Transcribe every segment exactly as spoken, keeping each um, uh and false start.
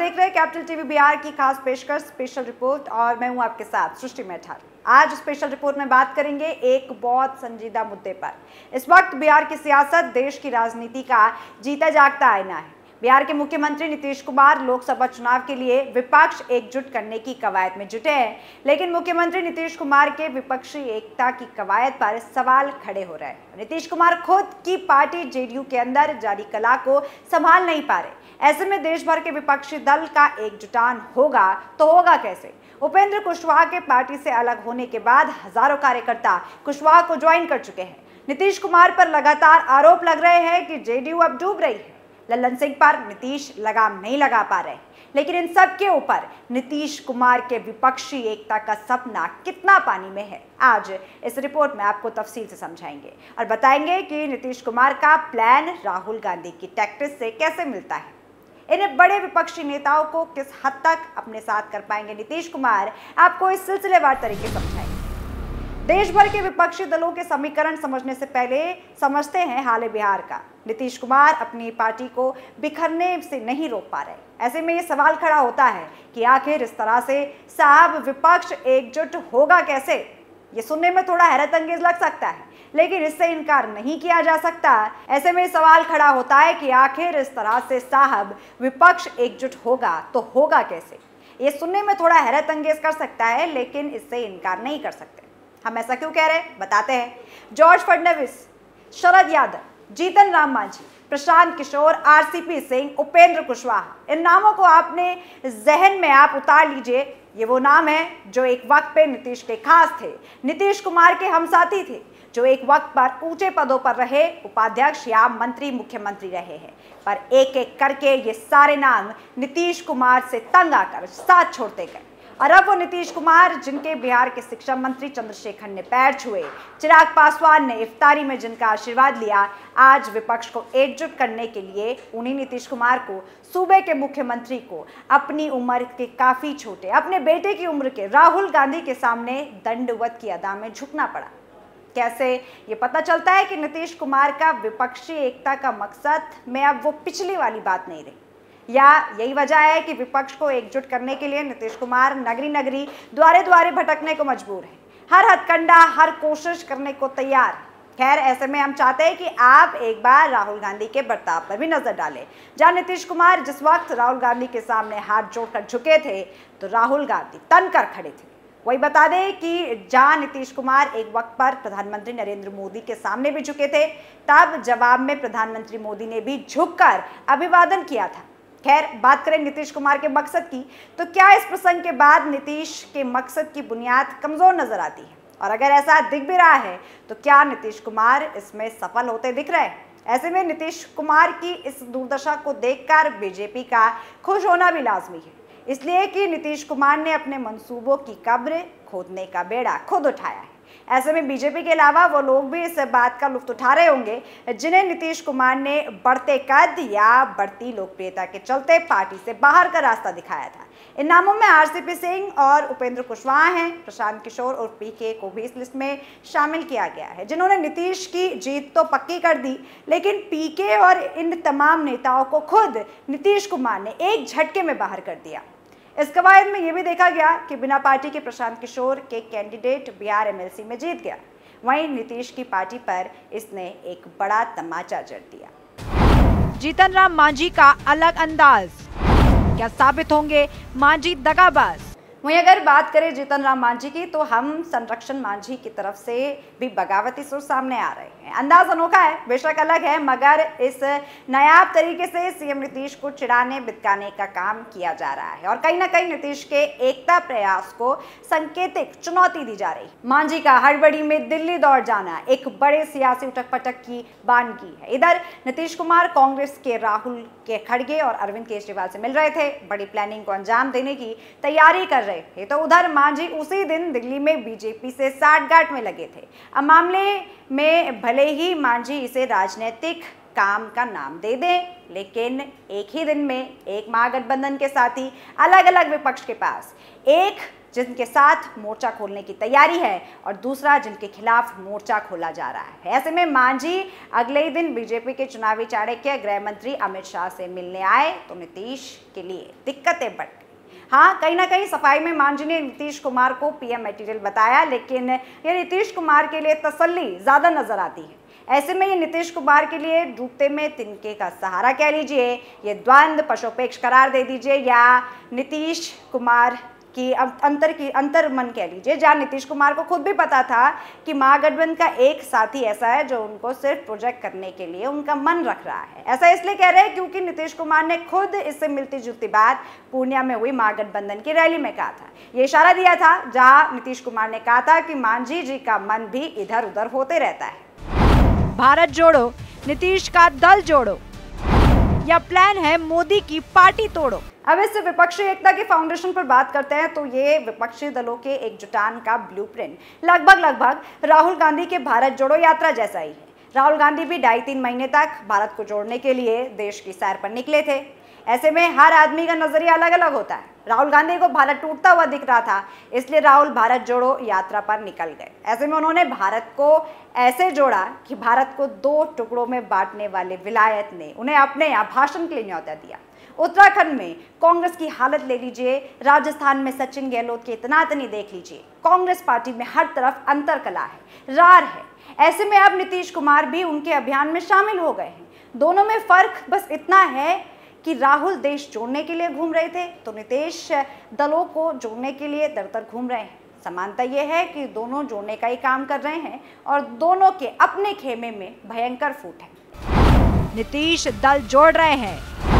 देख रहे हैं कैपिटल टीवी बिहार की खास पेशकश स्पेशल रिपोर्ट और मैं हूं आपके साथ सृष्टि मेठार। आज स्पेशल रिपोर्ट में बात करेंगे एक बहुत संजीदा मुद्दे पर। इस वक्त बिहार की सियासत देश की राजनीति का जीता जागता आईना है। बिहार के मुख्यमंत्री नीतीश कुमार लोकसभा चुनाव के लिए विपक्ष एकजुट करने की कवायद में जुटे हैं, लेकिन मुख्यमंत्री नीतीश कुमार के विपक्षी एकता की कवायद पर सवाल खड़े हो रहे हैं। नीतीश कुमार खुद की पार्टी जेडीयू के अंदर जारी कला को संभाल नहीं पा रहे। ऐसे में देश भर के विपक्षी दल का एकजुटान होगा तो होगा कैसे? उपेंद्र कुशवाहा के पार्टी से अलग होने के बाद हजारों कार्यकर्ता कुशवाहा को ज्वाइन कर चुके हैं। नीतीश कुमार पर लगातार आरोप लग रहे हैं कि जेडीयू अब डूब रही है। लल्लन सिंह पर नीतीश लगाम नहीं लगा पा रहे, लेकिन इन सब के ऊपर नीतीश कुमार के विपक्षी एकता का सपना कितना पानी में है, आज इस रिपोर्ट में आपको तफसील से समझाएंगे और बताएंगे कि नीतीश कुमार का प्लान राहुल गांधी की टैक्टिस से कैसे मिलता है। इन बड़े विपक्षी नेताओं को किस हद तक अपने साथ कर पाएंगे नीतीश कुमार, आपको इस सिलसिलेवार तरीके समझाएंगे। देश भर के विपक्षी दलों के समीकरण समझने से पहले समझते हैं हाल बिहार का। नीतीश कुमार अपनी पार्टी को बिखरने से नहीं रोक पा रहे। ऐसे में ये सवाल खड़ा होता है कि आखिर इस तरह से साहब विपक्ष एकजुट होगा कैसे? ये सुनने में थोड़ा हैरत अंगेज लग सकता है, लेकिन इससे इनकार नहीं किया जा सकता। ऐसे में सवाल खड़ा होता है कि आखिर इस तरह से साहब विपक्ष एकजुट होगा तो होगा कैसे? ये सुनने में थोड़ा हैरत अंगेज कर सकता है, लेकिन इससे इनकार नहीं कर सकते। हम ऐसा क्यों कह रहे हैं, बताते हैं। जॉर्ज फडणवीस, शरद यादव, जीतन राम मांझी, प्रशांत किशोर, आरसीपी सिंह, उपेंद्र कुशवाहा, इन नामों को आपने जहन में आप उतार लीजिए। ये वो नाम है जो एक वक्त पे नीतीश के खास थे, नीतीश कुमार के हमसाथी थे, जो एक वक्त पर ऊंचे पदों पर रहे, उपाध्यक्ष या मंत्री मुख्यमंत्री रहे हैं। पर एक एक करके ये सारे नाम नीतीश कुमार से तंग आकर साथ छोड़ते गए। और अब वो नीतीश कुमार जिनके बिहार के शिक्षा मंत्री चंद्रशेखर ने पैर छुए, चिराग पासवान ने इफ्तारी में जिनका आशीर्वाद लिया, आज विपक्ष को एकजुट करने के लिए उन्हीं नीतीश कुमार को, सूबे के मुख्यमंत्री को, अपनी उम्र के काफी छोटे, अपने बेटे की उम्र के राहुल गांधी के सामने दंडवत की अदा में झुकना पड़ा। कैसे? ये पता चलता है कि नीतीश कुमार का विपक्षी एकता का मकसद में अब वो पिछली वाली बात नहीं रही, या यही वजह है कि विपक्ष को एकजुट करने के लिए नीतीश कुमार नगरी नगरी द्वारे द्वारे भटकने को मजबूर है, हर हथकंडा, हर कोशिश करने को तैयार है। खैर, ऐसे में हम चाहते हैं कि आप एक बार राहुल गांधी के बर्ताव पर भी नजर डालें। जहां नीतीश कुमार जिस वक्त राहुल गांधी के सामने हाथ जोड़कर झुके थे, तो राहुल गांधी तन कर खड़े थे। वही बता दें कि जहां नीतीश कुमार एक वक्त पर प्रधानमंत्री नरेंद्र मोदी के सामने भी झुके थे, तब जवाब में प्रधानमंत्री मोदी ने भी झुककर अभिवादन किया था। खैर, बात करें नीतीश कुमार के मकसद की, तो क्या इस प्रसंग के बाद नीतीश के मकसद की बुनियाद कमजोर नजर आती है? और अगर ऐसा दिख भी रहा है, तो क्या नीतीश कुमार इसमें सफल होते दिख रहे हैं? ऐसे में नीतीश कुमार की इस दुर्दशा को देखकर बीजेपी का खुश होना भी लाजमी है, इसलिए कि नीतीश कुमार ने अपने मंसूबों की कब्र खोदने का बेड़ा खुद उठाया है। ऐसे में बीजेपी के अलावा वो लोग भी इस बात का लुत्फ उठा रहे होंगे जिन्हें नीतीश कुमार ने बढ़ते कद या बढ़ती लोकप्रियता के चलते पार्टी से बाहर का रास्ता दिखाया था। इन नामों में आरसीपी सिंह और उपेंद्र कुशवाहा हैं। प्रशांत किशोर और पीके को भी इस लिस्ट में शामिल किया गया है, जिन्होंने नीतीश की जीत तो पक्की कर दी, लेकिन पीके और इन तमाम नेताओं को खुद नीतीश कुमार ने एक झटके में बाहर कर दिया। इस कवायद में यह भी देखा गया कि बिना पार्टी के प्रशांत किशोर के कैंडिडेट बिहार एमएलसी में जीत गया। वहीं नीतीश की पार्टी पर इसने एक बड़ा तमाचा जड़ दिया। जीतन राम मांझी का अलग अंदाज, क्या साबित होंगे मांझी दगाबाज? वहीं अगर बात करें जीतन राम मांझी की, तो हम संरक्षण मांझी की तरफ से भी बगावती सुर सामने आ रहे हैं। अंदाज अनोखा है, बेशक अलग है, मगर इस नायाब तरीके से सीएम नीतीश को चिढ़ाने बितकाने का काम किया जा रहा है और कहीं ना कहीं नीतीश के एकता प्रयास को संकेतिक चुनौती दी जा रही। मांझी का हड़बड़ी में दिल्ली दौड़ जाना एक बड़े सियासी उठक पटक की बानगी है। इधर नीतीश कुमार कांग्रेस के राहुल के खड़गे और अरविंद केजरीवाल से मिल रहे थे, बड़ी प्लानिंग को अंजाम देने की तैयारी कर रहे थे, तो उधर मांझी उसी दिन दिल्ली में बीजेपी से साठगांठ में लगे थे। अब मामले में भले ही मांझी इसे राजनीतिक काम का नाम दे दें, लेकिन एक ही दिन में एक महागठबंधन के साथी अलग अलग विपक्ष के पास एक जिनके साथ मोर्चा खोलने की तैयारी है और दूसरा जिनके खिलाफ मोर्चा खोला जा रहा है। ऐसे में मांझी अगले ही दिन बीजेपी के चुनावी चाणक्य गृह मंत्री अमित शाह से मिलने आए तो नीतीश के लिए दिक्कतें बढ़ गई। हाँ, कहीं ना कहीं सफाई में मांझी ने नीतीश कुमार को पीएम मटेरियल बताया, लेकिन ये नीतीश कुमार के लिए तसल्ली ज्यादा नजर आती है। ऐसे में ये नीतीश कुमार के लिए डूबते में तिनके का सहारा कह लीजिए, ये द्वंद्व पशुपेक्ष करार दे दीजिए, या नीतीश कुमार की अंतर की अंतर मन कह लीजिए, जहाँ नीतीश कुमार को खुद भी पता था कि महागठबंधन का एक साथी ऐसा है जो उनको सिर्फ प्रोजेक्ट करने के लिए उनका मन रख रहा है। ऐसा इसलिए कह रहे हैं क्योंकि नीतीश कुमार ने खुद इससे मिलती जुलती बात पूर्णिया में हुई महागठबंधन की रैली में कहा था। ये इशारा दिया था जहाँ नीतीश कुमार ने कहा था कि मांझी जी का मन भी इधर उधर होते रहता है। भारत जोड़ो, नीतीश का दल जोड़ो, या प्लान है मोदी की पार्टी तोड़ो। अब इस विपक्षी एकता के फाउंडेशन पर बात करते हैं तो ये विपक्षी दलों के एकजुटान का ब्लूप्रिंट लगभग लगभग राहुल गांधी के भारत जोड़ो यात्रा जैसा ही है। राहुल गांधी भी ढाई तीन महीने तक भारत को जोड़ने के लिए देश की सैर पर निकले थे। ऐसे में हर आदमी का नजरिया अलग अलग होता है। राहुल गांधी को भारत टूटता हुआ दिख रहा था, इसलिए राहुल भारत जोड़ो यात्रा पर निकल गए। ऐसे में उन्होंने भारत को ऐसे जोड़ा कि भारत को दो टुकड़ों में बांटने वाले विलायत ने उन्हें अपने यहाँ भाषण के लिए न्योता दिया। उत्तराखंड में कांग्रेस की हालत ले लीजिए, राजस्थान में सचिन गहलोत की इतनातनी देख लीजिए। कांग्रेस पार्टी में हर तरफ अंतरकला है, रार है। ऐसे में अब नीतीश कुमार भी उनके अभियान में शामिल हो गए हैं। दोनों में फर्क बस इतना है कि राहुल देश जोड़ने के लिए घूम रहे थे तो नीतीश दलों को जोड़ने के लिए दर दर घूम रहे हैं। समानता यह है कि दोनों जोड़ने का ही काम कर रहे हैं और दोनों के अपने खेमे में भयंकर फूट है। नीतीश दल जोड़ रहे हैं,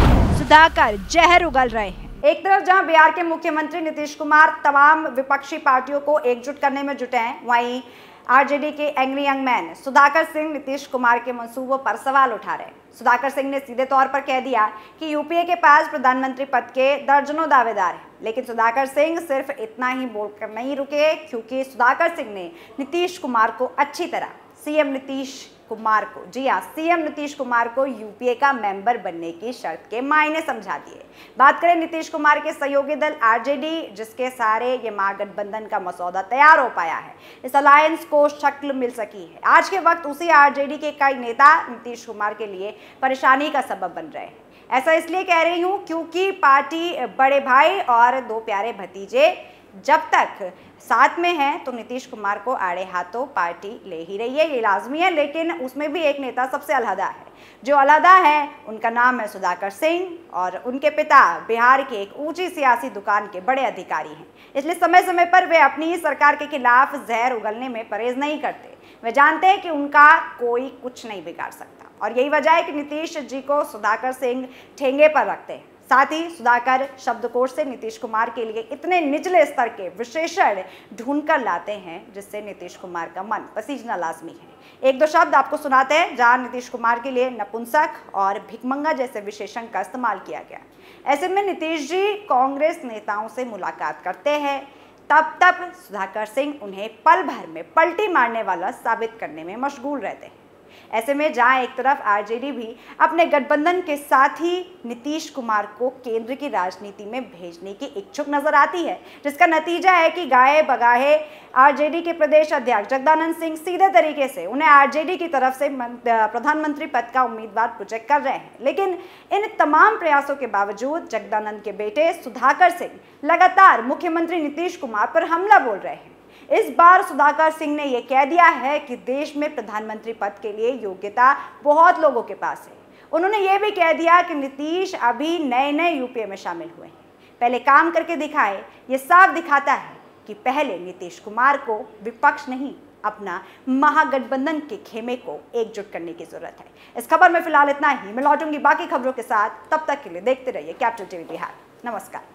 सुधाकर जहर उगल रहे हैं। एक तरफ जहां बिहार के मुख्यमंत्री नीतीश कुमार तमाम विपक्षी पार्टियों को एकजुट करने में जुटे हैं, वहीं आरजेडी के angry young man Sudhakar Singh Nitish Kumar के मंसूबों पर सवाल उठा रहे हैं। सुधाकर सिंह ने सीधे तौर पर कह दिया कि यूपीए के पास प्रधानमंत्री पद के दर्जनों दावेदार हैं, लेकिन सुधाकर सिंह सिर्फ इतना ही बोलकर नहीं रुके, क्योंकि सुधाकर सिंह ने नीतीश कुमार को अच्छी तरह सीएम नीतीश कुमार को जी हाँ सीएम नीतीश कुमार को यूपीए का मेंबर बनने की शर्त के मायने समझा दिए। बात करें नीतीश कुमार के सहयोगी दल आरजेडी, जिसके सारे ये महागठबंधन का मसौदा तैयार हो पाया है, इस अलायंस को शक्ल मिल सकी है। आज के वक्त उसी आरजेडी के कई नेता नीतीश कुमार के लिए परेशानी का सबब बन रहे हैं। ऐसा इसलिए कह रही हूँ क्योंकि पार्टी बड़े भाई और दो प्यारे भतीजे जब तक साथ में हैं तो नीतीश कुमार को आड़े हाथों पार्टी ले ही रही है, ये लाजमी है। लेकिन उसमें भी एक नेता सबसे अलहदा है। जो अलहदा है उनका नाम है सुधाकर सिंह और उनके पिता बिहार के एक ऊंची सियासी दुकान के बड़े अधिकारी हैं। इसलिए समय समय पर वे अपनी ही सरकार के खिलाफ जहर उगलने में परहेज नहीं करते। वे जानते हैं कि उनका कोई कुछ नहीं बिगाड़ सकता और यही वजह है कि नीतीश जी को सुधाकर सिंह ठेंगे पर रखते हैं। साथ ही सुधाकर शब्दकोश से नीतीश कुमार के लिए इतने निचले स्तर के विशेषण ढूंढकर लाते हैं जिससे नीतीश कुमार का मन पसीजना लाजमी है। एक दो शब्द आपको सुनाते हैं जहां नीतीश कुमार के लिए नपुंसक और भिखमंगा जैसे विशेषण का इस्तेमाल किया गया। ऐसे में नीतीश जी कांग्रेस नेताओं से मुलाकात करते हैं, तब तब सुधाकर सिंह उन्हें पल भर में पलटी मारने वाला साबित करने में मशगूल रहते हैं। ऐसे में जहां एक तरफ आरजेडी भी अपने गठबंधन के साथ ही नीतीश कुमार को केंद्र की राजनीति में भेजने की इच्छुक नजर आती है, जिसका नतीजा है कि गाये बगाहे आरजेडी के प्रदेश अध्यक्ष जगदानंद सिंह सीधे तरीके से उन्हें आरजेडी की तरफ से प्रधानमंत्री पद का उम्मीदवार प्रोजेक्ट कर रहे हैं। लेकिन इन तमाम प्रयासों के बावजूद जगदानंद के बेटे सुधाकर सिंह लगातार मुख्यमंत्री नीतीश कुमार पर हमला बोल रहे हैं। इस बार सुधाकर सिंह ने यह कह दिया है कि देश में प्रधानमंत्री पद के लिए योग्यता बहुत लोगों के पास है। उन्होंने यह भी कह दिया कि नीतीश अभी नए नए यूपीए में शामिल हुए हैं, पहले काम करके दिखाए। ये साफ दिखाता है कि पहले नीतीश कुमार को विपक्ष नहीं, अपना महागठबंधन के खेमे को एकजुट करने की जरूरत है। इस खबर में फिलहाल इतना ही। मैं लौटूंगी बाकी खबरों के साथ, तब तक के लिए देखते रहिए कैपिटल टीवी बिहार। नमस्कार।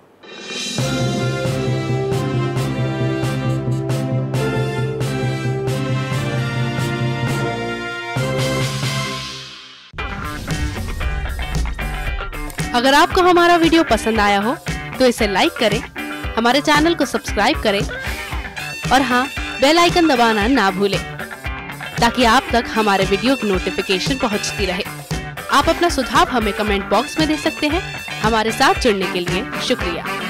अगर आपको हमारा वीडियो पसंद आया हो तो इसे लाइक करें, हमारे चैनल को सब्सक्राइब करें और हाँ, बेल आइकन दबाना ना भूलें ताकि आप तक हमारे वीडियो की नोटिफिकेशन पहुंचती रहे। आप अपना सुझाव हमें कमेंट बॉक्स में दे सकते हैं। हमारे साथ जुड़ने के लिए शुक्रिया।